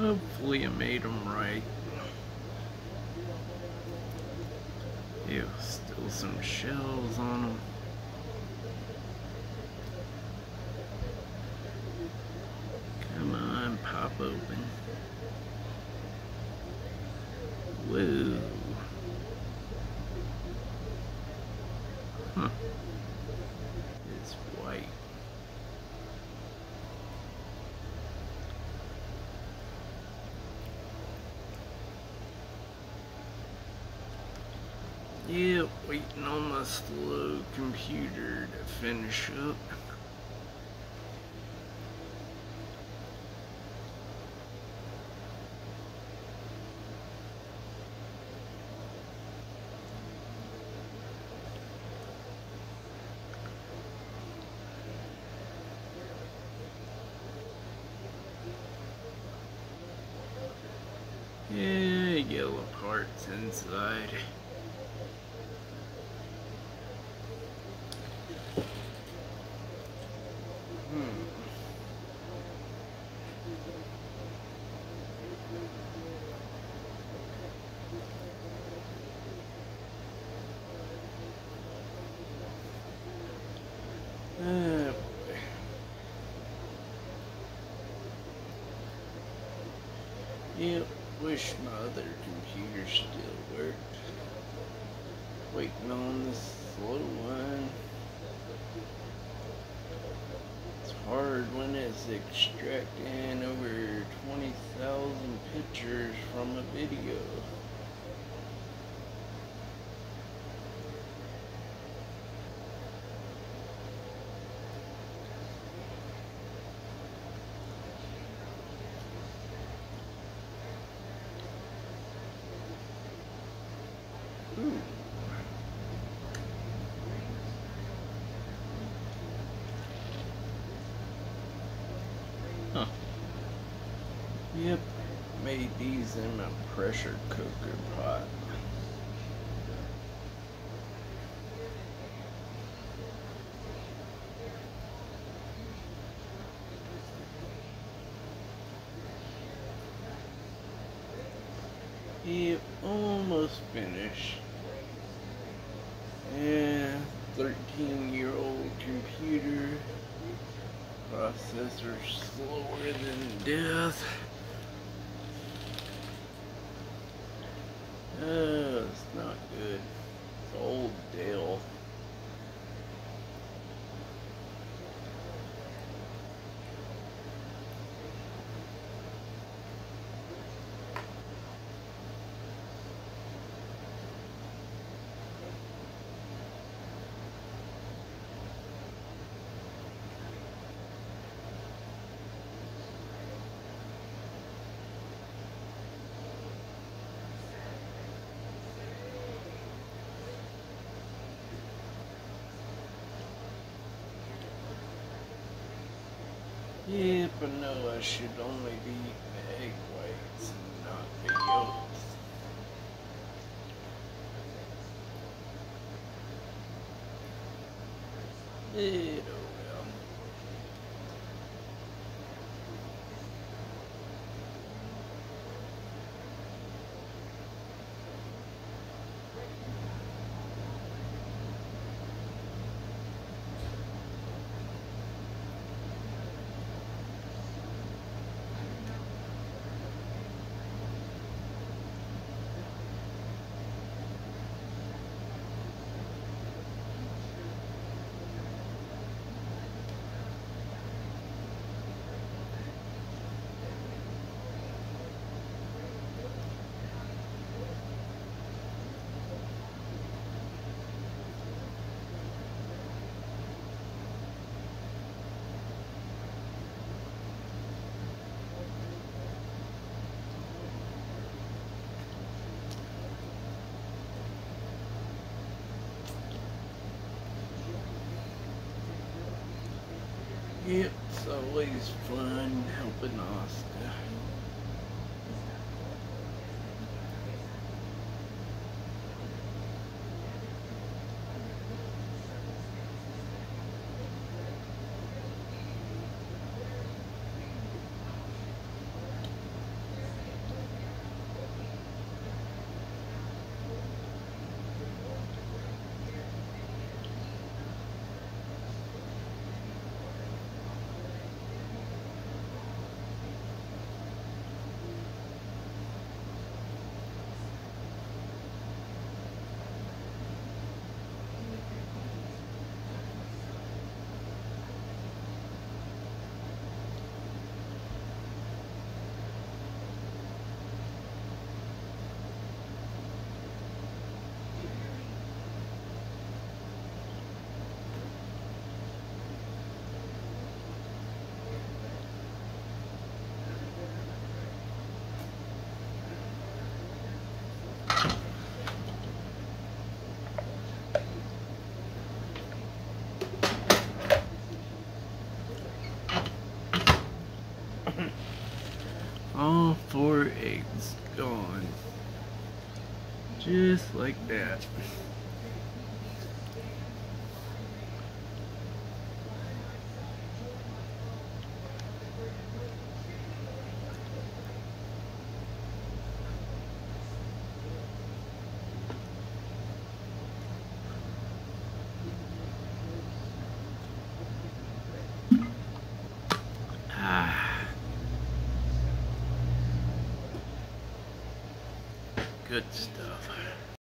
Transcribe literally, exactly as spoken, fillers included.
Hopefully I made them right. Ew, still some shells on them. Come on, pop open. Whoa. Huh. It's white. Yep, waiting on my slow computer to finish up. Yeah, yellow parts inside. Hmm. Oh boy. Yep, wish my other computer still worked. Waiting on this slow one. It's hard when it's extracting over twenty thousand pictures from a video. Ooh. Huh. Yep, made these in a pressure cooker pot. Yep, almost finished. Yeah, thirteen year old computer. Processor slower than death. Oh, it's not good. It's old Dell. Yep, I know I should only be eating egg whites and not the yolks. It oh well. Yep, it's always fun helping Oscar. All four eggs gone. Just like that. Ah. Good stuff.